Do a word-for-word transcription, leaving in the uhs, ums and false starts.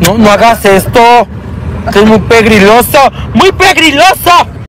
No, no hagas esto. Que es muy pegriloso. ¡Muy pegriloso!